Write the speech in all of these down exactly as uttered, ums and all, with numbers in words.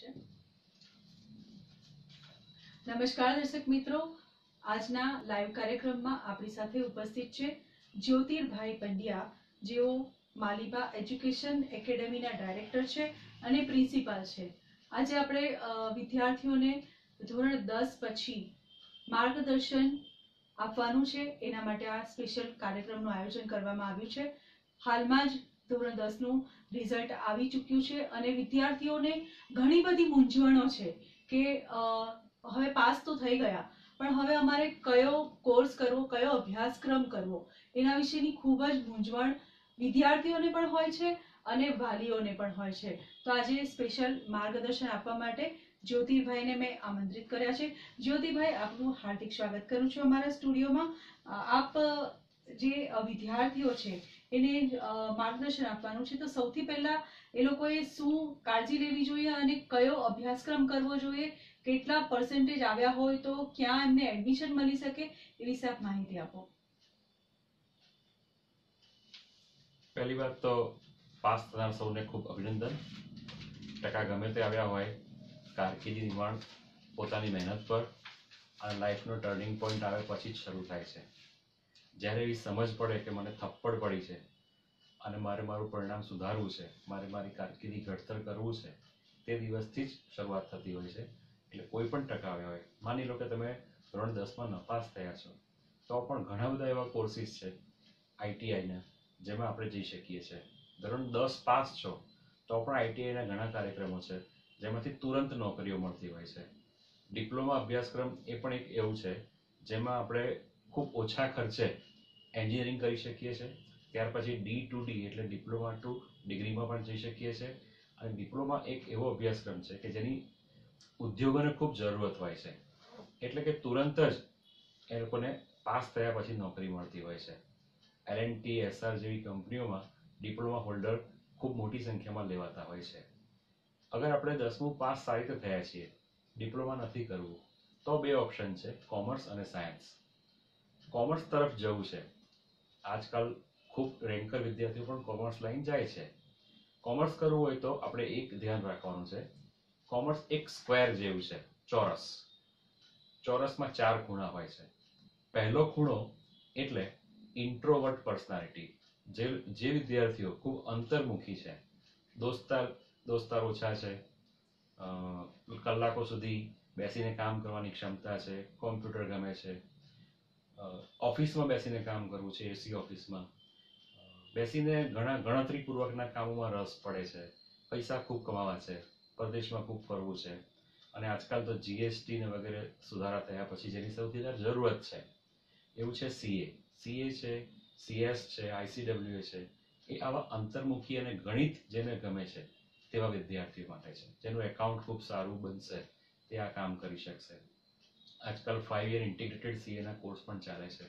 છે। નમસ્કાર દર્શક મિત્રો, આજના લાઈવ કાર્યક્રમમાં આપણી સાથે ઉપસ્થિત છે જ્યોતિર્ભાઈ પંડ્યા, જેઓ માલિબા એજ્યુકેશન એકેડેમીના ડાયરેક્ટર છે અને પ્રિન્સિપાલ છે। આજે આપણે વિદ્યાર્થીઓને ધોરણ દસ પછી માર્ગદર્શન આપવાનું છે, એના માટે આ સ્પેશિયલ કાર્યક્રમનું આયોજન કરવામાં આવ્યું છે। હાલમાં જ ધોરણ દસ નું રિઝલ્ટ આવી ચૂક્યું છે અને વિદ્યાર્થીઓને ઘણી બધી મૂંઝવણો છે કે હવે પાસ તો થઈ ગયા, પણ હવે અમારે કયો કોર્સ કરવો, કયો અભ્યાસક્રમ કરવો, એના વિશેની ખૂબ જ મૂંઝવણ વિદ્યાર્થીઓને પણ હોય છે અને વાલીઓને પણ હોય છે। તો આજે સ્પેશિયલ માર્ગદર્શન આપવા માટે જ્યોતિભાઈને મેં આમંત્રિત કર્યા છે। જ્યોતિભાઈ, આપનું હાર્દિક સ્વાગત કરું છું અમારા સ્ટુડિયોમાં। આપ જે વિદ્યાર્થીઓ છે એને માર્ગદર્શન આપવાનું છે, તો સૌથી પહેલા એ લોકોએ શું કાળજી લેવી જોઈએ અને કયો અભ્યાસક્રમ કરવો જોઈએ, કેટલા પર્સન્ટેજ આવ્યા હોય તો ક્યાં એમને એડમિશન મળી શકે, એ વિશે આપ માહિતી આપો। પહેલી વાત તો પાસ થનાર સૌને ખૂબ અભિનંદન। ટકા ગમે તે આવ્યા હોય, કારકિર્દી નિર્માણ પોતાની મહેનત પર અને લાઈફનો ટર્નિંગ પોઈન્ટ આવે પછી જ શરૂ થાય છે। જ્યારે એવી સમજ પડે કે મને થપ્પડ પડી છે અને મારે મારું પરિણામ સુધારવું છે, મારે મારી કારકિર્દી ઘડતર કરવું છે, તે દિવસથી જ શરૂઆત થતી હોય છે। એટલે કોઈ પણ ટકા આવ્યા હોય, માની લો કે તમે ધોરણ દસમાં નપાસ થયા છો, તો પણ ઘણા બધા એવા કોર્સિસ છે આઈટીઆઈના, જેમાં આપણે જઈ શકીએ છીએ। ધોરણ દસ પાસ છો તો પણ આઈટીઆઈના ઘણા કાર્યક્રમો છે જેમાંથી તુરંત નોકરીઓ મળતી હોય છે। ડિપ્લોમા અભ્યાસક્રમ એ પણ એક એવું છે જેમાં આપણે ખૂબ ઓછા ખર્ચે એન્જિનિયરિંગ કરી શકીએ છીએ। ત્યાર પછી ડી ટુ ડી એટલે ડિપ્લોમા ટુ ડિગ્રીમાં પણ જઈ શકીએ છીએ। અને ડિપ્લોમા એક એવો અભ્યાસક્રમ છે કે જેની ઉદ્યોગોને ખૂબ જરૂરત હોય છે, એટલે કે તુરંત જ એ લોકોને પાસ થયા પછી નોકરી મળતી હોય છે। એલ એન્ડ ટી, એસઆર જેવી કંપનીઓમાં ડિપ્લોમા હોલ્ડર ખૂબ મોટી સંખ્યામાં લેવાતા હોય છે। અગર આપણે દસમું પાસ સારી રીતે થયા છીએ, ડિપ્લોમા નથી કરવું, તો બે ઓપ્શન છે, કોમર્સ અને સાયન્સ। કોમર્સ તરફ જવું છે, આજકાલ ખૂબ રેન્કર વિદ્યાર્થીઓ પણ કોમર્સ લાઈન જાય છે। કોમર્સ કરવું હોય તો આપણે એક ધ્યાન રાખવાનું છે, કોમર્સ એક સ્ક્વેર જેવું છે, ચોરસ। ચોરસમાં ચાર ખૂણા હોય છે। પહેલો ખૂણો એટલે ઇન્ટ્રોવર્ટ પર્સનાલિટી, જે જે વિદ્યાર્થીઓ ખૂબ અંતર્મુખી છે, દોસ્તાર દોસ્તાર ઓછા છે, કલાકો સુધી બેસીને કામ કરવાની ક્ષમતા છે, કોમ્પ્યુટર ગમે છે, ઓફિસમાં બેસીને કામ કરવું છે, એસી ઓફિસમાં બેસીને ઘણા ગણતરીપૂર્વકના કામોમાં રસ પડે છે, પૈસા ખૂબ કમાવા છે, પરદેશમાં ખૂબ ફરવું છે, અને આજકાલ તો જીએસટી ને વગેરે સુધારા થયા પછી જેની સૌથી વધારે જરૂરત છે એવું છે સીએ સીએ છે, સીએસ છે, આઈસીડબ્લ્યુએ છે। એ આવા અંતર્મુખી અને ગણિત જેને ગમે છે તેવા વિદ્યાર્થીઓ માટે છે, જેનું એકાઉન્ટ ખૂબ સારું બનશે તે આ કામ કરી શકશે। આજકાલ ફાઈવ યર ઇન્ટિગ્રેટેડ સીએના કોર્સ પણ ચાલે છે।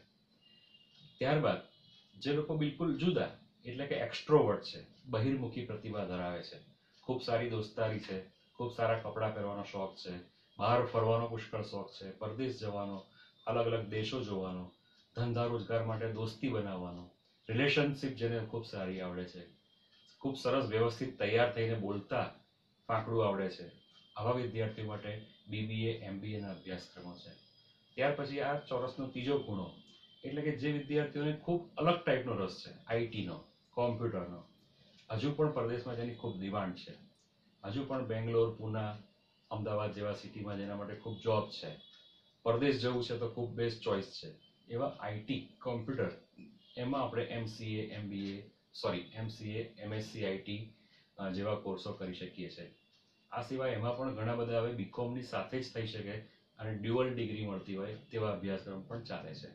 ત્યારબાદ જે લોકો બિલકુલ જુદા એટલે કે એક્સ્ટ્રોવર્ટ છે, બહિર્મુખી પ્રતિભા ધરાવે છે, ખૂબ સારી દોસ્તારી છે, ખૂબ સારા કપડાં પહેરવાનો શોખ છે, બહાર ફરવાનો પુષ્કળ શોખ છે, પરદેશ જવાનો, અલગ અલગ દેશો જોવાનો, ધંધા રોજગાર માટે દોસ્તી બનાવવાનો, રિલેશનશિપ જેને ખૂબ સારી આવડે છે, ખૂબ સરસ વ્યવસ્થિત તૈયાર થઈને બોલતા ફાંકડું આવડે છે, આવા વિદ્યાર્થીઓ માટે બીબીએ એમબીએના અભ્યાસક્રમો છે। ત્યાર પછી આ ચોરસનો ત્રીજો ખૂણો એટલે કે જે વિદ્યાર્થીઓને ખૂબ અલગ ટાઈપનો રસ છે, આઈટીનો, કોમ્પ્યુટરનો, હજુ પણ પરદેશમાં જેની ખૂબ ડિમાન્ડ છે, હજુ પણ બેંગ્લોર, પુના, અમદાવાદ જેવા સિટીમાં જેના માટે ખૂબ જોબ છે, પરદેશ જવું છે તો ખૂબ બેસ્ટ ચોઇસ છે, એવા આઈટી, કોમ્પ્યુટર, એમાં આપણે MCA MBA sorry MCA MSc IT જેવા કોર્સો કરી શકીએ છીએ। આ સિવાય એમાં પણ ઘણા બધા હવે બીકોમની સાથે જ થઈ શકે અને ડ્યુઅલ ડિગ્રી મળતી હોય તેવા અભ્યાસક્રમ પણ ચાલે છે।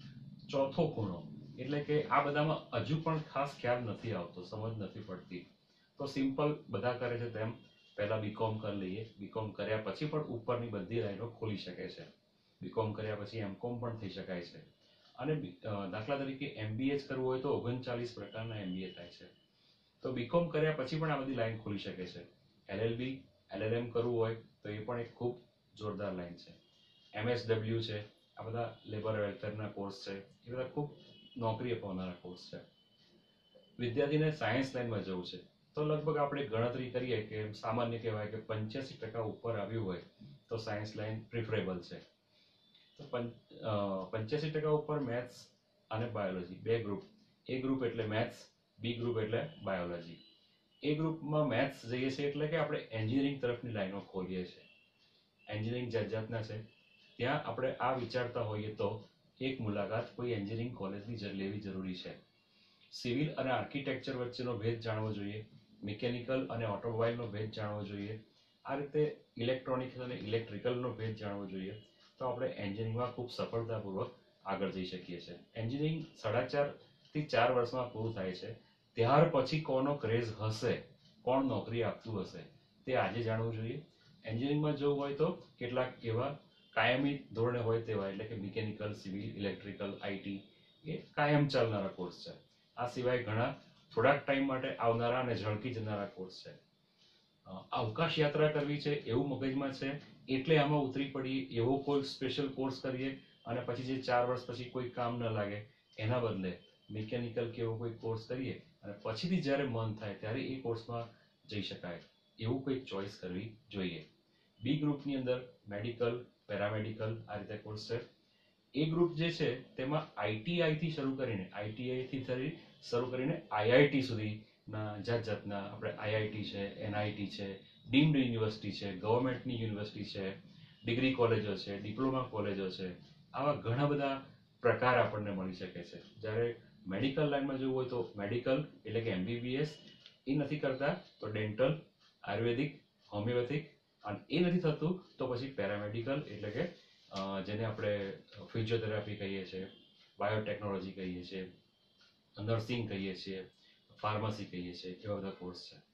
ચોથો ખૂણો એટલે કે આ બધામાં હજુ પણ ખાસ ખ્યાલ નથી આવતો, સમજ નથી પડતી, તો સિમ્પલ બધા કરે છે તેમ પહેલા બીકોમ કરી લઈએ, બીકોમ કર્યા પછી પણ ઉપરની બધી લાઈનો ખોલી શકે છે, બીકોમ કર્યા પછી એમકોમ પણ થઈ શકાય છે, અને દાખલા તરીકે એમબીએ જ કરવું હોય તો ઓગણચાલીસ પ્રકારના એમબીએ થાય છે, તો બીકોમ કર્યા પછી પણ આ બધી લાઈન ખોલી શકે છે। એલએલબી એલએલએમ કરવું હોય તો એ પણ એક ખૂબ જોરદાર લાઈન છે। એમએસડબલ્યુ છે, આ બધા લેબર વેલફેરના કોર્સ છે, એ બધા ખૂબ નોકરી અપાવનારા કોર્સ છે। વિદ્યાર્થીને સાયન્સ લાઈનમાં જવું છે તો લગભગ આપણે ગણતરી કરીએ કે સામાન્ય કહેવાય કે પંચ્યાસી ટકા ઉપર આવ્યું હોય તો સાયન્સ લાઈન પ્રિફરેબલ છે. તો પંચ્યાસી ટકા ઉપર મેથ્સ અને બાયોલોજી બે ગ્રુપ, એ ગ્રુપ એટલે મેથ્સ, બી ગ્રુપ એટલે બાયોલોજી. એ ગ્રુપમાં મેથ્સ જઈએ છીએ એટલે કે આપણે એન્જિનિયરિંગ તરફની લાઈનો ખોલીએ છીએ. એન્જિનિયરિંગ જાત જાતના છે, ત્યાં આપણે આ વિચારતા હોઈએ તો એક મુલાકાત કોઈ એન્જિનિયરિંગ કોલેજની લેવી જરૂરી છે. સિવિલ અને આર્કિટેક્ચર વચ્ચેનો ભેદ જાણવો જોઈએ, મિકેનિકલ અને ઓટોમોબાઈલનો ભેદ જાણવો જોઈએ, આ રીતે ઇલેક્ટ્રોનિક્સ અને ઇલેક્ટ્રિકલનો ભેદ જાણવો જોઈએ, તો આપણે એન્જિનિયરિંગમાં ખૂબ સફળતાપૂર્વક આગળ જઈ શકીએ છીએ. એન્જિનિયરિંગ સાડા ચાર થી ચાર વર્ષમાં પૂરું થાય છે. ત્યાર પછી કોનો ક્રેઝ હશે, કોણ નોકરી આપતું હશે, તે આજે જાણવું જોઈએ. એન્જિનિયરિંગમાં જવું હોય તો કેટલાક એવા કાયમી ધોરણે હોય તેવા, એટલે કે મિકેનિકલ, સિવિલ, ઇલેક્ટ્રિકલ, આઈટી એ કાયમ ચાલનારા કોર્સ છે. આ સિવાય ઘણા થોડાક ટાઈમ માટે આવનારા અને ઝળકી જનારા કોર્સ છે. અવકાશ યાત્રા કરવી છે એવું મગજમાં છે એટલે આમાં ઉતરી પડીએ, એવો કોઈ સ્પેશિયલ કોર્સ કરીએ અને પછી જે ચાર વર્ષ પછી કોઈ કામ ન લાગે, એના બદલે મિકેનિકલ કે એવો કોઈ કોર્સ કરીએ અને પછીથી જ્યારે મન થાય ત્યારે એ કોર્સમાં જઈ શકાય, એવું કોઈ ચોઈસ કરવી જોઈએ. બી ગ્રુપની અંદર મેડિકલ, પેરામેડિકલ આ રીતે કોર્સ છે. એ ગ્રુપ જે છે તેમાં આઈટીઆઈ થી શરૂ કરીને આઈટીઆઈ થી શરૂ કરીને આઈઆઈટી સુધીના જાત જાતના આપણે આઈઆઈટી છે, એનઆઈટી છે, ડીમ્ડ યુનિવર્સિટી છે, ગવર્મેન્ટની યુનિવર્સિટી છે, ડિગ્રી કોલેજો છે, ડિપ્લોમા કોલેજો છે, આવા ઘણા બધા પ્રકાર આપણને મળી શકે છે. જ્યારે મેડિકલ લાઈનમાં જવું હોય તો મેડિકલ એટલે કે એમબીબીએસ એ નથી કરતા તો ડેન્ટલ, આયુર્વેદિક, હોમિયોપેથિક, અને એ નથી થતું તો પછી પેરામેડિકલ એટલે કે જેને આપણે ફિઝિયોથેરાપી કહીએ છીએ, બાયોટેકનોલોજી કહીએ છીએ, નર્સિંગ કહીએ છીએ, ફાર્મસી કહીએ છીએ, એવા બધા કોર્સ છે.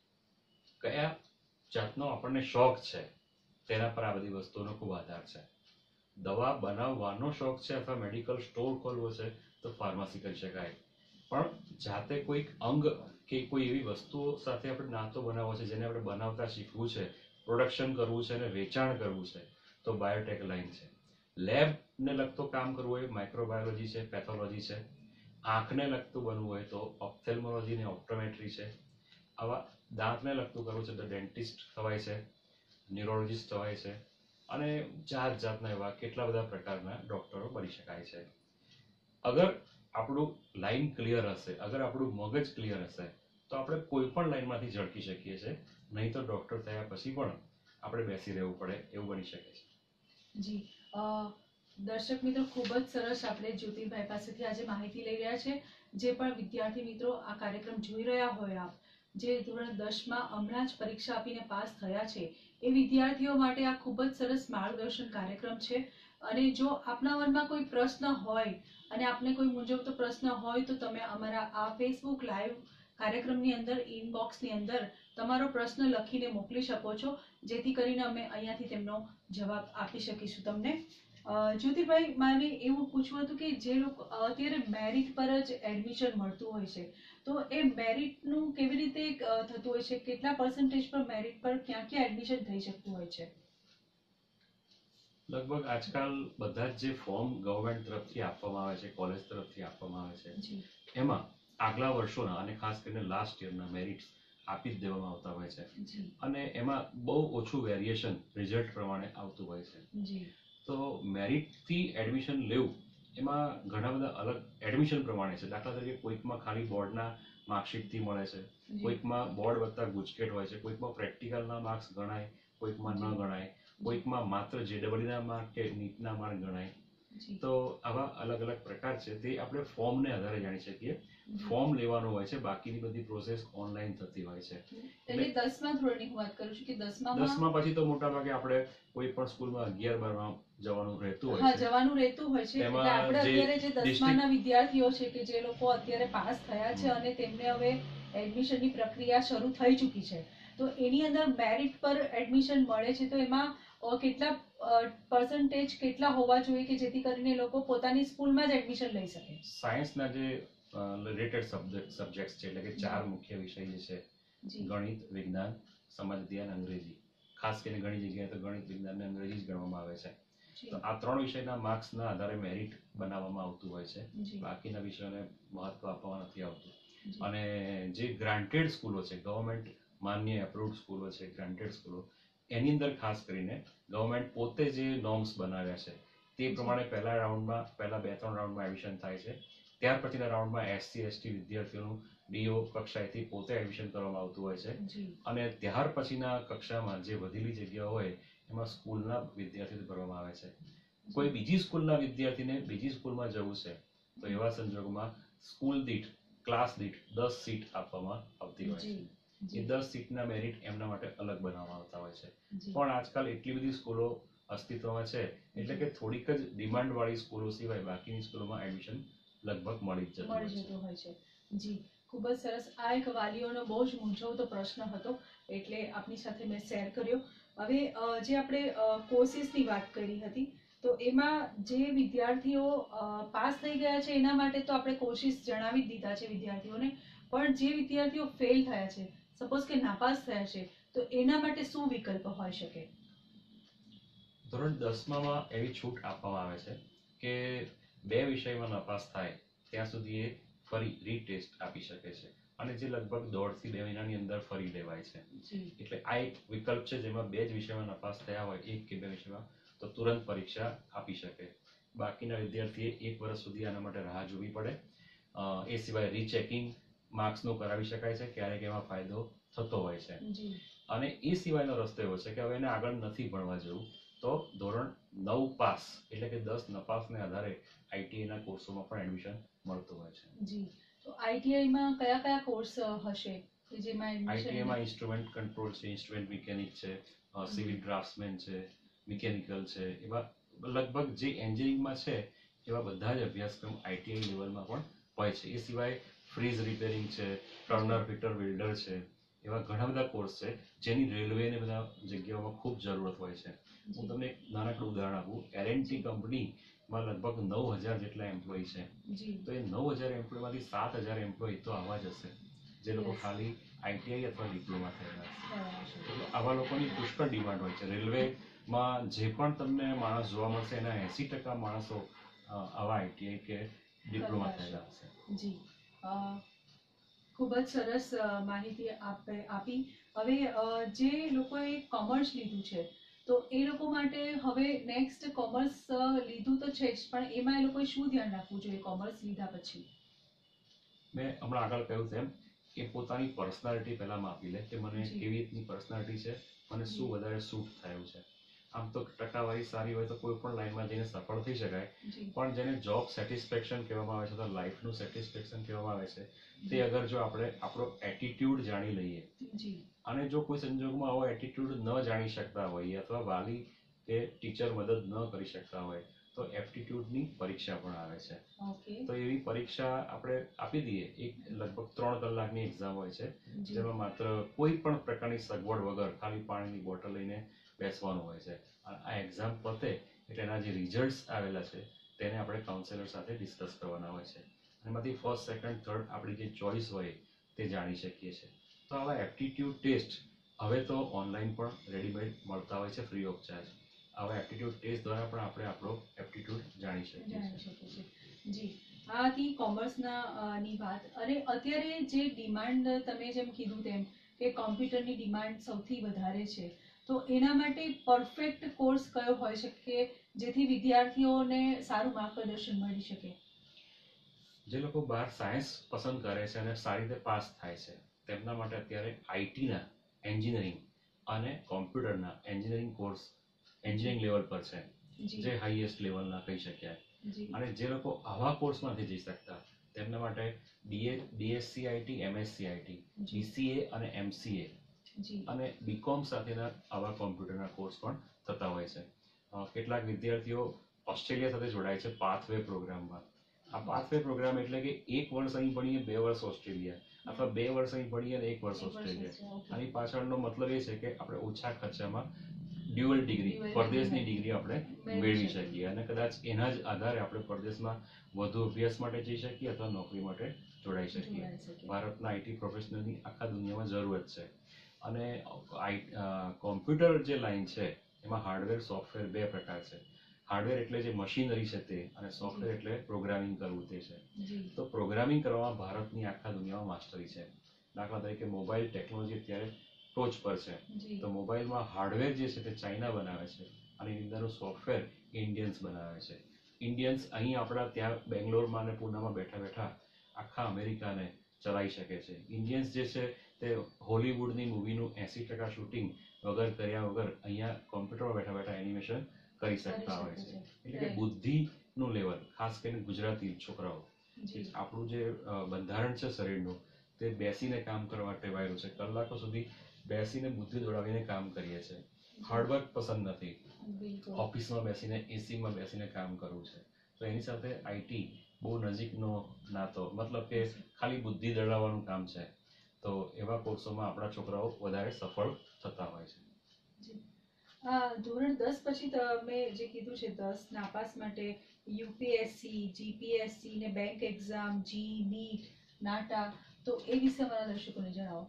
કયા જાતનો આપણને શોખ છે તેના પર આ બધી વસ્તુનો ખૂબ આધાર છે. દવા બનાવવાનો શોખ છે અથવા મેડિકલ સ્ટોર ખોલવો છે તો ફાર્મસી કરી શકાય, પણ જાતે કોઈક અંગ કે કોઈ એવી વસ્તુઓ સાથે આપણે નાતો બનાવવો છે જેને આપણે બનાવતા શીખવું છે, પ્રોડક્શન કરવું છે અને વેચાણ કરવું છે તો બાયોટેક લાઈન છે. લેબ ને લગતો કામ કરવું હોય માઇક્રોબાયોલોજી છે, પેથોલોજી છે. આંખને લગતું બનવું હોય તો ઓપ્થેલ્મોલોજી ને ઓપ્ટોમેટ્રી છે. આવા દાંતને લગતું કરવું છે તો ડેન્ટિસ્ટ થવાય છે, ન્યુરોલોજીસ્ટ થવાય છે, અને જાત જાતના એવા કેટલા બધા પ્રકારના ડોક્ટરો બની શકાય છે. અગર આપણું લાઈન ક્લિયર હશે, અગર આપણું મગજ ક્લિયર હશે તો આપણે કોઈ પણ લાઈનમાંથી ઝળકી શકીએ છીએ, નહીં તો ડોક્ટર થયા પછી પણ આપણે બેસી રહેવું પડે એવું બની શકે છે. જી દર્શક મિત્રો, ખૂબ જ સરસ આપણે જ્યોતિર્ભાઈ પાસેથી આજે માહિતી લઈ રહ્યા છે. જે પણ વિદ્યાર્થી મિત્રો આ કાર્યક્રમ જોઈ રહ્યા હોય, આપ જે ધોરણ દસમાં હમણાં જ પરીક્ષા આપીને પાસ થયા છે, એ વિદ્યાર્થીઓ માટે આ ખૂબ જ સરસ માર્ગદર્શન કાર્યક્રમ છે. અને જો આપના મનમાં કોઈ પ્રશ્ન હોય અને આપને કોઈ મૂંઝવતો પ્રશ્ન હોય તો તમે અમારા આ ફેસબુક લાઈવ કાર્યક્રમની અંદર ઇનબોક્સની અંદર તમારો પ્રશ્ન લખીને મોકલી શકો છો, જેથી કરીને અમે અહીંયાથી તેમનો જવાબ આપી શકીશું તમને. જ્યોતિર્ભાઈ, મારે એવું પૂછવું હતું કે જે લોકો અત્યારે મેરિટ પર જ એડમિશન મળતું હોય છે, તો એ મેરિટનું કેવી રીતે થતું હોય છે? કેટલા પર્સન્ટેજ પર મેરિટ પર ક્યાં ક્યાં એડમિશન થઈ શકતું હોય છે? લગભગ આજકાલ બધા જ જે ફોર્મ ગવર્મેન્ટ તરફથી આપવામાં આવે છે, કોલેજ તરફથી આપવામાં આવે છે, એમાં આગલા વર્ષોના અને ખાસ કરીને લાસ્ટ યરના મેરિટ આપી જ દેવામાં આવતા હોય છે, અને એમાં બહુ ઓછું વેરિએશન રિઝલ્ટ પ્રમાણે આવતું હોય છે. તો મેરિટથી એડમિશન લેવું એમાં ઘણા બધા અલગ એડમિશન પ્રમાણે છે. દાખલા તરીકે કોઈકમાં ખાલી બોર્ડના માર્કશીટથી મળે છે, કોઈકમાં બોર્ડ વત્તા ગુજકેટ હોય છે, કોઈકમાં પ્રેક્ટિકલના માર્ક્સ ગણાય, કોઈકમાં ન ગણાય, કોઈકમાં માત્ર જેડબલના માર્ક કે નીટના માર્ક ગણાય. તો આવા અલગ અલગ પ્રકાર છે, તે આપણે ફોર્મને આધારે જાણી શકીએ. ફોર્મ લેવાનું હોય છે, બાકીની બધી પ્રોસેસ ઓનલાઈન થતી હોય છે. એટલે દસમા ધોરણની વાત કરું છું કે દસમા દસમા પછી તો મોટા ભાગે આપણે કોઈ પણ સ્કૂલમાં અગિયાર બારમાં જવાનું રહેતું હોય છે. જવાનું રહેતું હોય છે. એટલે આપણે અત્યારે જે દસમાના વિદ્યાર્થીઓ છે કે જે લોકો અત્યારે પાસ થયા છે અને તેમને હવે એડમિશનની પ્રક્રિયા શરૂ થઈ ચૂકી છે, તો એની અંદર મેરિટ પર એડમિશન મળે છે, તો એમાં કેટલા પર્સન્ટેજ કેટલા હોવા જોઈએ કે જેથી કરીને લોકો પોતાની સ્કૂલમાં જ એડમિશન લઈ શકે? સાયન્સના જે રિલેટેડ સબ્જેક્ટ છે, એટલે કે ચાર મુખ્ય વિષય જે છે, ગણિત, વિજ્ઞાન, સમાજ વિદ્યા અને અંગ્રેજી. ખાસ કરીને ઘણી જગ્યાએ તો ગણિત, વિજ્ઞાન અને અંગ્રેજી જ ગણવામાં આવે છે. તો આ ત્રણ વિષયના માર્ક્સના આધારે મેરિટ બનાવવામાં આવતું હોય છે. બાકીના વિષયોને મહત્વ આપવામાં નથી આવતું. અને જે ગ્રાન્ટેડ સ્કૂલો છે, ગવર્મેન્ટ માન્ય એપ્રુવડ સ્કૂલો છે, ગ્રાન્ટેડ સ્કૂલો, એની અંદર ખાસ કરીને ગવર્મેન્ટ પોતે જે નોર્મ્સ બનાવ્યા છે તે પ્રમાણે પહેલા રાઉન્ડમાં પહેલા બે ત્રણ રાઉન્ડમાં એડમિશન થાય છે. ત્યાર પછીના રાઉન્ડમાં એસસી એસટી વિદ્યાર્થીઓનું ડીઓ કક્ષાએથી પોતે એડમિશન કરવામાં આવતું હોય છે. અને ત્યાર પછીના કક્ષામાં જે વધેલી જગ્યાઓ હોય એમાં સ્કૂલના વિદ્યાર્થીઓ ભરવામાં આવે છે. કોઈ બીજી સ્કૂલના વિદ્યાર્થીને બીજી સ્કૂલમાં જવું છે તો એવા સંજોગોમાં સ્કૂલ દીઠ ક્લાસ દીઠ દસ સીટ આપવામાં આવતી હોય છે. એ દસ સીટના મેરિટ એમના માટે અલગ બનાવવામાં આવતા હોય છે. પણ આજકાલ એટલી બધી સ્કૂલો અસ્તિત્વમાં છે એટલે કે થોડીક જ ડિમાન્ડ વાળી સ્કૂલો સિવાય બાકીની સ્કૂલોમાં એડમિશન લગભગ મળી જ જતું હોય છે. જી, ખૂબ જ સરસ. આ એક વાલીઓનો બહુ જ મૂંઝવતો પ્રશ્ન હતો એટલે આપની સાથે મેં શેર કર્યો. હવે જે આપણે કોર્સીસની વાત કરી હતી તો એમાં જે વિદ્યાર્થીઓ પાસ થઈ ગયા છે એના માટે તો આપણે કોર્સીસ જણાવી જ દીધા છે વિદ્યાર્થીઓને, પણ જે વિદ્યાર્થીઓ ફેલ થયા છે, સપોઝ કે નાપાસ થયા છે, તો એના માટે શું વિકલ્પ હોઈ શકે? ધોરણ દસમાં એવી છૂટ આપવામાં આવે છે કે બે વિષયમાં નાપાસ થાય ત્યાં સુધી એ ફરી રીટેસ્ટ આપી શકે છે અને જે લગભગ દોઢ થી બે મહિનાની અંદર ફરી લેવાય છે. એટલે આ એક વિકલ્પ છે જેમાં બે જ વિષયમાં નાપાસ થયા હોય, એક કે બે વિષયમાં, તો તુરંત પરીક્ષા આપી શકે. બાકીના વિદ્યાર્થીએ એક વર્ષ સુધી આના માટે રાહ જોવી પડે. એ સિવાય રીચેકિંગ માર્ક્સનું કરાવી શકાય છે, ક્યારેક એમાં ફાયદો થતો હોય છે. અને એ સિવાયનો રસ્તો એવો છે કે હવે એને આગળ નથી ભણવા જવું તો ધોરણ નવ પાસ એટલે કે દસ નપાસને આધારે આઈટીઆઈના કોર્સોમાં પણ એડમિશન મળતું હોય છે. જી, તો આઈટીઆઈમાં કયા કયા કોર્સ હશે કે જેમાં એડમિશન? આઈટીઆઈમાં ઇન્સ્ટ્રુમેન્ટ કંટ્રોલ છે, ઇન્સ્ટ્રુમેન્ટ મિકેનિક છે, સિવિલ ડ્રાફ્ટ્સમેન છે, મિકેનિકલ છે, એવા લગભગ જે એન્જિનિયરિંગમાં છે એવા બધા જ અભ્યાસક્રમ આઈટીઆઈ લેવલમાં પણ હોય છે. એ સિવાય ફ્રીઝ રિપેરિંગ છે, ટર્નર ફિટર વેલ્ડર છે, એવા ઘણા બધા કોર્સ છે જેની રેલવે ને બધા જગ્યાઓમાં ખૂબ જરૂરત હોય છે. હું તમને એક નાનકડું ઉદાહરણ આપું. એલએનટી કંપનીમાં લગભગ નવ હજાર જેટલા એમ્પ્લોય છે. તો એ નવ હજાર એમ્પ્લોયમાંથી સાત હજાર એમ્પ્લોય તો આવા જ હશે જે લોકો ખાલી આઈટીઆઈ અથવા ડિપ્લોમા થયેલા હશે. એટલે આવા લોકોની પુષ્કળ ડિમાન્ડ હોય છે. રેલવેમાં જે પણ તમને માણસ જોવા મળશે એના એસી ટકા માણસો આવા આઈટીઆઈ કે ડિપ્લોમા થયેલા હશે. જી, ખૂબ જ સરસ માહિતી આપે આપી. હવે જે લોકોએ કોમર્સ લીધું છે તો એ લોકો માટે હવે નેક્સ્ટ કોમર્સ લીધું તો છે જ, પણ એમાં એ લોકોએ શું ધ્યાન રાખવું જોઈએ કોમર્સ લીધા પછી? મેં હમણાં આગળ કહ્યું તેમ કે પોતાની પર્સનાલિટી પહેલા માપી લે કે મને કેવી રીતની પર્સનાલિટી છે, મને શું વધારે સૂટ થયું છે. આમ તો ટકાવારી સારી હોય તો કોઈ પણ લાઈનમાં જઈને સફળ થઈ શકાય, પણ જેને જોબ સેટિસ્ફેક્શન કહેવામાં આવે છે તો લાઈફનું સેટિસ્ફેક્શન કહેવામાં આવે છે, તે અગર જો આપણે આપણો એટીટ્યુડ જાણી લઈએ અને જો કોઈ સંજોગમાં આવો એટીટ્યુડ ન જાણી શકતા હોઈએ અથવા વાલી કે ટીચર મદદ ન કરી શકતા હોય તો એપ્ટિટ્યુડની પરીક્ષા પણ આવે છે. તો એવી પરીક્ષા આપણે આપી દઈએ. એક લગભગ ત્રણ કલાકની એક્ઝામ હોય છે જેમાં માત્ર કોઈ પણ પ્રકારની સગવડ વગર ખાલી પાણીની બોટલ લઈને બેસવાનું હોય છે. આ એક્ઝામ પતે એટલે એના જે રિઝલ્ટ્સ આવેલા છે તેને આપણે કાઉન્સેલર સાથે ડિસ્કસ કરવાના હોય છે. એમાંથી ફર્સ્ટ સેકન્ડ થર્ડ આપણી જે ચોઇસ હોય તે જાણી શકીએ છીએ. તો આવા એપ્ટિટ્યુડ ટેસ્ટ હવે તો ઓનલાઈન પણ રેડીમેડ મળતા હોય છે ફ્રી ઓફ ચાર્જ. આવા એપ્ટિટ્યુડ ટેસ્ટ દ્વારા પણ આપણે આપણો એપ્ટિટ્યુડ જાણી શકીએ છીએ. જી, આ હતી કોમર્સના ની વાત. અને અત્યારે જે ડિમાન્ડ તમે જેમ કીધું તેમ કે કોમ્પ્યુટરની ડિમાન્ડ સૌથી વધારે છે, તો એના માટે પરફેક્ટ કોર્સ કયો હોઈ શકે જેથી વિદ્યાર્થીઓને સારું માર્ગદર્શન મળી શકે? જે લોકો બાર સાયન્સ પસંદ કરે છે અને સારી રીતે પાસ થાય છે તેમના માટે અત્યારે આઈટીના એન્જિનિયરિંગ અને કોમ્પ્યુટરના એન્જિનિયરિંગ કોર્સ એન્જિનિયરિંગ લેવલ પર છે, જે હાઈએસ્ટ લેવલના કહી શકાય. અને જે લોકો આવા કોર્સમાં નથી જઈ શકતા તેમના માટે DA DSc IT, MSc IT, BCA અને એમસીએ અને બીકોમ સાથેના આવા કોમ્પ્યુટરના કોર્સ પણ થતા હોય છે. કેટલાક વિદ્યાર્થીઓ ઓસ્ટ્રેલિયા સાથે જોડાય છે પાથવે પ્રોગ્રામમાં. આ પાથવે પ્રોગ્રામ એટલે કે એક વર્ષ અહીં ભણીએ બે વર્ષ ઓસ્ટ્રેલિયા, અથવા બે વર્ષ અહીં ભણીએ અને એક વર્ષ ઓસ્ટ્રેલિયા. આની પાછળનો મતલબ એ છે કે આપણે ઓછા ખર્ચામાં ડ્યુઅલ ડિગ્રી પરદેશની ડિગ્રી આપણે મેળવી શકીએ અને કદાચ એના જ આધારે આપણે પરદેશમાં વધુ અભ્યાસ માટે જઈ શકીએ અથવા નોકરી માટે જોડાઈ શકીએ. ભારતના આઈટી પ્રોફેશનલની આખા દુનિયામાં જરૂરત છે. અને કોમ્પ્યુટર જે લાઈન છે એમાં હાર્ડવેર સોફ્ટવેર બે પ્રકાર છે. હાર્ડવેર એટલે જે મશીનરી છે તે, અને સોફ્ટવેર એટલે પ્રોગ્રામિંગ કરવું તે છે. જી તો પ્રોગ્રામિંગ કરવામાં ભારતની આખા દુનિયામાં માસ્ટરી છે. દાખલા તરીકે મોબાઈલ ટેકનોલોજી અત્યારે ટોચ પર છે. જી તો મોબાઈલમાં હાર્ડવેર જે છે તે ચાઇના બનાવે છે, અને એની અંદરનું સોફ્ટવેર ઇન્ડિયન્સ બનાવે છે. ઇન્ડિયન્સ અહીં આપણા ત્યાં બેંગ્લોરમાં અને પૂનામાં બેઠા બેઠા આખા અમેરિકાને ચલાવી શકે છે. ઇન્ડિયન્સ જે છે તે હોલીવુડની મૂવીનું એંસી ટકા શૂટિંગ વગર કર્યા વગર અહીંયા કોમ્પ્યુટરમાં બેઠા બેઠા એનિમેશન કરી શકતા હોય છે. એટલે કે બુદ્ધિનું લેવલ, ખાસ કરીને ગુજરાતી છોકરાઓ, જી આપણું જે અ, બંધારણ છે શરીરનું, તે બેસીને કામ કરવા માટે વાયેલું છે. કલાકો સુધી બેસીને બુદ્ધિ દોડાવીને કામ કરીએ છીએ. હાર્ડવર્ક પસંદ નથી. બિલકુલ ઓફિસમાં બેસીને એસીમાં બેસીને કામ કરવું છે. તો એની સાથે આઈટી બહુ નજીકનો નાતો, મતલબ કે ખાલી બુદ્ધિ દડાવવાનું કામ છે. તો એવા કોર્સોમાં આપણા છોકરાઓ વધારે સફળ થતા હોય છે. જી આ ધોરણ દસ પછી તમે જે કીધું છે દસ નાપાસ માટે યુપીએસસી, જીપીએસસી ને bank exam, JEE, NEET, NATA, તો એ વિશે અમારા દર્શકોને જણાવો.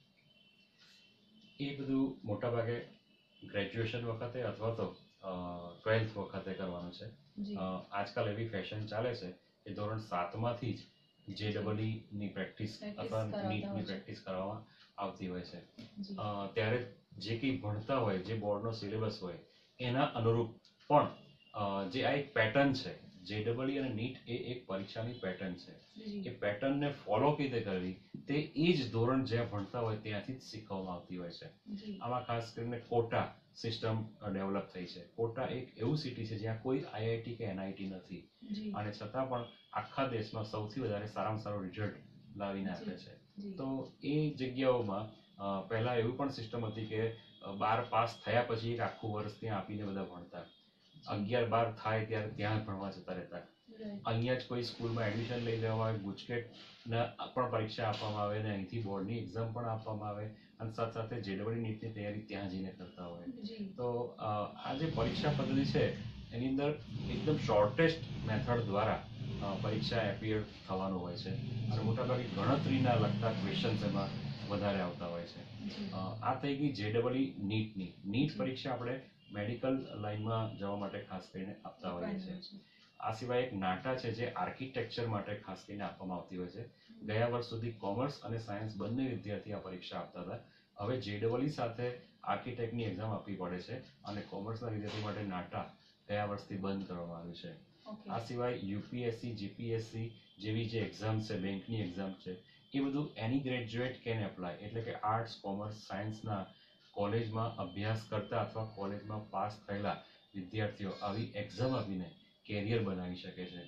એ બધું મોટાભાગે ગ્રેજ્યુએશન વખતે અથવા તો ટ્વેલ્થ વખતે કરવાનું છે. જી અ, આજકાલ એવી ફેશન ચાલે છે કે ધોરણ સાતમાંથી જ જે ડબલ ની પ્રેક્ટિસ Practice અથવા કરાવતા નીટની હોય છે. પ્રેક્ટિસ કરવામાં આવતી હોય છે. જી અ, ત્યારે જે કંઈ ભણતા હોય, જે બોર્ડનો સિલેબસ હોય, એના અનુરૂપ પણ અ, જે આ એક પેટર્ન છે, જે ડબલ અને નીટ એ એક પરીક્ષાની પેટર્ન છે. જી એ પેટર્નને ફોલો કઈ રીતે કરવી તે એ જ ધોરણ જ્યાં ભણતા હોય ત્યાંથી જ શીખવવામાં આવતી હોય છે. જી આમાં ખાસ કરીને કોટા સિસ્ટમ ડેવલપ થઈ છે. કોટા એક એવું સિટી છે જ્યાં કોઈ આઈઆઈટી કે એનઆઈટી નથી, જી અને છતાં પણ આખા દેશમાં સૌથી વધારે સારામાં સારું રિઝલ્ટ લાવીને આપે છે. જી તો એ જગ્યાઓમાં અ, પહેલા એવી પણ સિસ્ટમ હતી કે અ, બાર પાસ થયા પછી એક આખું વર્ષ ત્યાં આપીને બધા ભણતા. અગિયાર બાર થાય ત્યારે ત્યાં ભણવા જતા રહેતા. રાઈટ અહીંયા જ કોઈ સ્કૂલમાં એડમિશન લઈ લેવામાં આવે, ગુજકેટના પણ પરીક્ષા આપવામાં આવે, અને અહીંથી બોર્ડની એક્ઝામ પણ આપવામાં આવે, અને સાથે સાથે જેડબલ નીટની તૈયારી ત્યાં જઈને કરતા હોય. જી તો અ, આ જે પરીક્ષા પદ્ધતિ છે એની અંદર એકદમ શોર્ટેસ્ટ મેથડ દ્વારા અ, પરીક્ષા એપિયર થવાનું હોય છે, અને મોટાભાગે ગણતરીના લગતા ક્વેશ્ચન્સ એમાં વધારે આવતા હોય છે. જી અ, આ થઈ ગઈ જેડબલ નીટની. NEET JEE. પરીક્ષા આપણે મેડિકલ લાઈનમાં જવા માટે ખાસ કરીને આપતા હોઈએ છીએ. આ સિવાય એક નાટા છે જે આર્કિટેક્ચર માટે ખાસ કરીને આપવામાં આવતી હોય છે. ગયા વર્ષ સુધી કોમર્સ અને સાયન્સ બંને વિદ્યાર્થી આ પરીક્ષા આપતા હતા. હવે જેડબલ સાથે આર્કિટેક્ટની એક્ઝામ આપવી પડે છે, અને કોમર્સના વિદ્યાર્થી માટે નાટા ગયા વર્ષથી બંધ કરવામાં આવ્યું છે. ઓકે આ સિવાય યુપીએસસી, જીપીએસસી જેવી જે એક્ઝામ છે, બેંકની એક્ઝામ છે, એ બધું એની ગ્રેજ્યુએટ કેન એપ્લાય, એટલે કે આર્ટ્સ, કોમર્સ, સાયન્સના કોલેજમાં અભ્યાસ કરતા અથવા કોલેજમાં પાસ થયેલા વિદ્યાર્થીઓ આવી એક્ઝામ આપીને કેરિયર બનાવી શકે છે.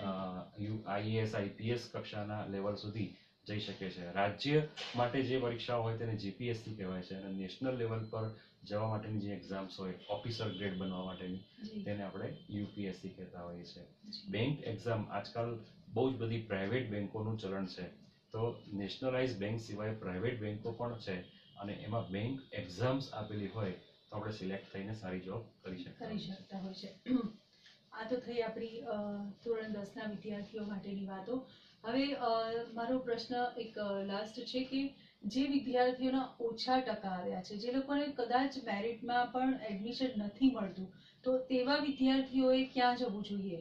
આઈએએસ, આઈપીએસ કક્ષાના લેવલ સુધી જઈ શકે છે. રાજ્ય માટે જે પરીક્ષાઓ હોય તેને જીપીએસસી કહેવાય છે, અને નેશનલ લેવલ પર જવા માટેની જે એક્ઝામ્સ હોય, ઓફિસર ગ્રેડ બનવા માટેની, જી તેને આપણે યુપીએસસી કહેતા હોઈએ છીએ. જી બેંક એક્ઝામ આજકાલ બહુ જ બધી પ્રાઇવેટ બેંકોનું ચલણ છે. તો નેશનલાઇઝ બેંક સિવાય પ્રાઇવેટ બેંકો પણ છે, અને એમાં બેંક એક્ઝામ્સ આપેલી હોય તો આપણે સિલેક્ટ થઈને સારી જોબ કરી શકતા કરી હોઈએ છીએ. શકતા હોય છે. આ તો થઈ આપણી અ, ધોરણ દસના વિદ્યાર્થીઓ માટેની વાતો. હવે અ, મારો પ્રશ્ન એક લાસ્ટ છે કે જે વિદ્યાર્થીઓના ઓછા ટકા આવ્યા છે, જે લોકોને કદાચ મેરિટમાં પણ એડમિશન નથી મળતું, તો તેવા વિદ્યાર્થીઓએ ક્યાં જવું જોઈએ?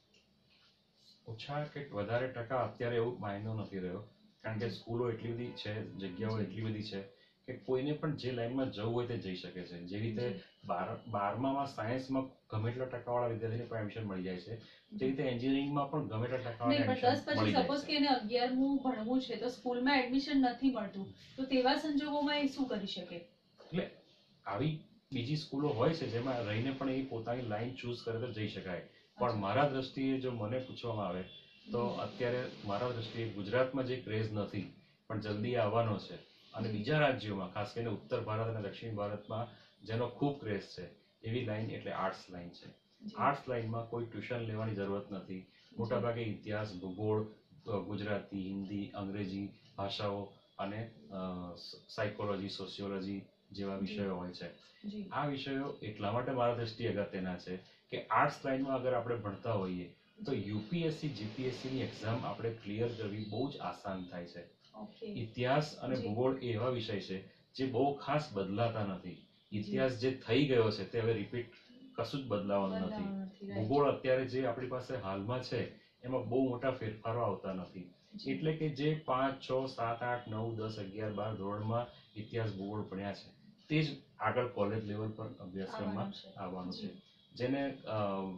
ઓછા કે વધારે ટકા અત્યારે એવું માયનો નથી રહ્યો, કારણ કે સ્કૂલો એટલી બધી છે, જગ્યાઓ એટલી બધી છે કે કોઈને પણ જે લાઈનમાં જવું હોય તે જઈ શકે છે. જેવી રીતે બાર બારમામાં સાયન્સમાં ગમે એટલા ટકાવાળા વિદ્યાર્થીને પણ એડમિશન મળી જાય છે, તે રીતે એન્જિનિયરિંગમાં પણ ગમે એટલા નહીં, પણ દસ ટકાવાળા પછી મળી સપોઝ કે જાય છે. એને અગિયારમું ભણવું છે તો સ્કૂલમાં એડમિશન નથી મળતું, તો તેવા સંજોગોમાં એ શું કરી શકે? એટલે આવી બીજી સ્કૂલો હોય છે જેમાં રહીને પણ એ પોતાની લાઈન ચૂઝ કરે તો જઈ શકાય. પણ મારા દ્રષ્ટિએ જો મને પૂછવામાં આવે તો અત્યારે મારા દ્રષ્ટિએ ગુજરાતમાં જે ક્રેઝ નથી, પણ જલ્દી આવવાનો છે, અને બીજા રાજ્યોમાં ખાસ કરીને ઉત્તર ભારત અને દક્ષિણ ભારતમાં જેનો ખૂબ ક્રેઝ છે, એવી લાઈન એટલે આર્ટ્સ લાઈન છે. આર્ટ્સ લાઈનમાં કોઈ ટ્યુશન લેવાની જરૂરત નથી. મોટાભાગે ઇતિહાસ, ભૂગોળ, અ, ગુજરાતી, હિન્દી, અંગ્રેજી ભાષાઓ અને સાયકોલોજી, સોશિયોલોજી જેવા વિષયો હોય છે. જી આ વિષયો એટલા માટે મારા દ્રષ્ટિએ અગત્યના છે કે આર્ટ્સ લાઈનમાં અગર આપણે ભણતા હોઈએ તો યુપીએસસી, જીપીએસસી ની એક્ઝામ આપણે ક્લિયર કરવી બહુ જ આસાન થાય છે. ઓકે ઇતિહાસ અને જી. ભૂગોળ એ એવા વિષય છે જે બહુ ખાસ બદલાતા નથી. ઇતિહાસ જે થઈ ગયો છે તે હવે રિપીટ કશું જ બદલાવાનું નથી. બદલાવાનું નથી, right. ભૂગોળ અત્યારે જે આપણી પાસે હાલમાં છે એમાં બહુ મોટા ફેરફારો આવતા નથી. જી. એટલે કે જે પાંચ છ સાત આઠ નવ દસ અગિયાર બાર ધોરણમાં ઇતિહાસ ભૂગોળ ભણ્યા છે તે જ આગળ કોલેજ લેવલ પર અભ્યાસક્રમમાં આવવાનું છે. આવવાનું છે. જી. જેને અ,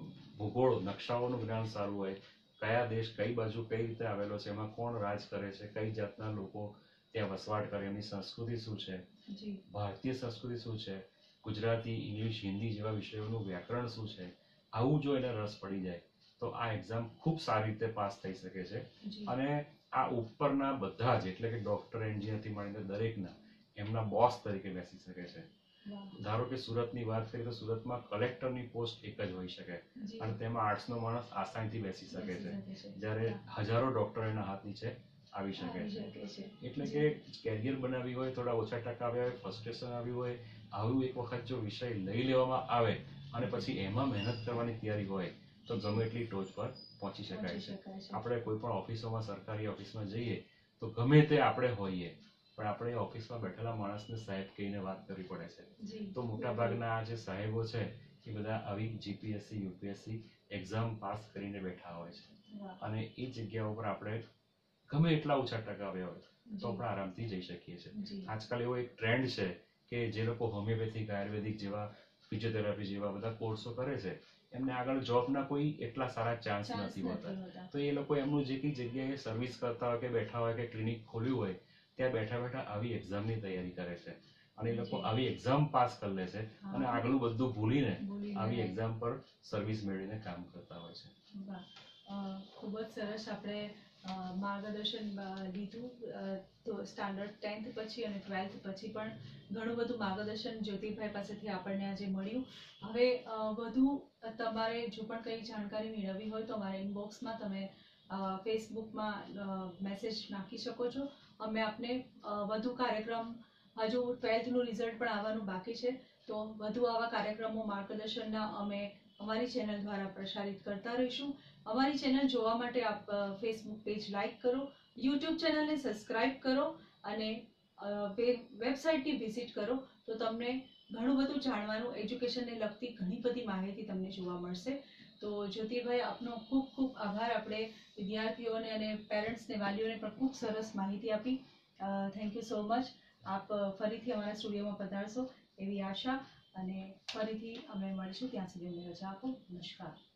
ભૂગોળ નકશાઓનું જ્ઞાન સારું હોય, કયા દેશ કઈ બાજુ કઈ રીતે આવેલો છે, એમાં કોણ રાજ કરે છે, કઈ જાતના લોકો ત્યાં વસવાટ કરે, એમની સંસ્કૃતિ શું છે, જી. ભારતીય સંસ્કૃતિ શું છે, ગુજરાતી ઇંગ્લિશ હિન્દી જેવા વિષયોનું વ્યાકરણ શું છે, આવું જો એને રસ પડી જાય તો આ એક્ઝામ ખૂબ સારી રીતે પાસ થઈ શકે છે. જી. અને આ ઉપરના બધા જ એટલે કે ડોક્ટર એન્જિનિયરથી માંડીને દરેકના એમના બોસ તરીકે બેસી શકે છે. વાહ. ધારો કે સુરતની વાત કરીએ તો સુરતમાં કલેક્ટરની પોસ્ટ એક જ હોઈ શકે જી. અને તેમાં આર્ટ્સનો માણસ આસાનીથી બેસી શકે બેસી છે, શકે છે. જ્યારે વાહ. હજારો ડોક્ટર એના હાથ નીચે આવી શકે આવી છે. શકે છે. એટલે જી. કે કેરિયર બનાવી હોય, થોડા ઓછા ટકા આવ્યા હોય, ફ્રસ્ટ્રેશન આવ્યું હોય, આવું એક વખત જો વિષય લઈ લેવામાં આવે અને પછી એમાં મહેનત કરવાની તૈયારી હોય તો ગમે એટલી ટોચ પર પહોંચી શકાય પહોંચી છે. શકાય છે. આપણે કોઈ પણ ઓફિસોમાં સરકારી ઓફિસમાં જઈએ તો ગમે તે આપણે હોઈએ પણ આપણે એ ઓફિસમાં બેઠેલા માણસને સાહેબ કહીને વાત કરવી પડે છે. જી. તો મોટા ભાગના આ જે સાહેબો છે એ બધા આવી જીપીએસસી યુપીએસસી એક્ઝામ પાસ કરીને બેઠા હોય છે. વાહ. અને એ જગ્યા ઉપર આપણે ગમે એટલા ઓછા ટકા આવ્યા હોય તો જી. આપણે આરામથી જઈ શકીએ છીએ. જી. આજકાલ એવો એક ટ્રેન્ડ છે કે જે લોકો હોમિયોપેથિક આયુર્વેદિક જેવા ફિઝિયોથેરાપી જેવા બધા કોર્સો કરે છે એમને આગળ જોબના કોઈ એટલા સારા ચાન્સ ચાન્સ નથી હોતા. નથી હોતા. તો એ લોકો એમનું જે કઈ જગ્યાએ સર્વિસ કરતા હોય કે બેઠા હોય કે ક્લિનિક ખોલ્યું હોય ત્યાં બેઠા બેઠા આવી એક્ઝામની તૈયારી કરે છે અને એ લોકો જી. આવી એક્ઝામ પાસ કરી લે છે અને હા. આગળનું બધું ભૂલીને ભૂલીને આવી right. એક્ઝામ પર સર્વિસ મેળવીને કામ કરતા હોય છે. વાહ. અ, ખૂબ જ સરસ આપણે અ, માર્ગદર્શન અ, લીધું. અ, તો સ્ટાન્ડર્ડ ટેન્થ પછી અને ટ્વેલ્થ પછી પણ ઘણું બધું માર્ગદર્શન જ્યોતિર્ભાઈ પાસેથી આપણને આજે મળ્યું. હવે અ, વધુ તમારે જો પણ કંઈ જાણકારી મેળવવી હોય તો અમારા ઇનબોક્સમાં તમે અ, ફેસબુકમાં અ, મેસેજ નાખી શકો છો. અમે આપને અ, વધુ કાર્યક્રમ, હજુ ટ્વેલ્થનું રિઝલ્ટ પણ આવવાનું બાકી છે તો વધુ આવા કાર્યક્રમો માર્ગદર્શનના અમે અમારી ચેનલ દ્વારા પ્રસારિત કરતા રહીશું. અમારી ચેનલ જોવા માટે આપ ફેસબુક પેજ લાઈક કરો, યુટ્યુબ ચેનલને સબસ્ક્રાઇબ કરો અને વેબસાઇટની વિઝિટ કરો તો તમને ઘણું બધું જાણવાનું, એજ્યુકેશનને લગતી ઘણી બધી માહિતી તમને જોવા મળશે. તો જ્યોતિર્ભાઈ, આપનો ખૂબ ખૂબ આભાર. આપણે વિદ્યાર્થીઓને અને પેરેન્ટ્સને, વાલીઓને પણ ખૂબ સરસ માહિતી આપી. Thank you so much. આપ અ, ફરીથી અમારા સ્ટુડિયોમાં પધારશો એવી આશા, અને ફરીથી અમે મળીશું. ત્યાં સુધી અમને રજા આપો. નમસ્કાર.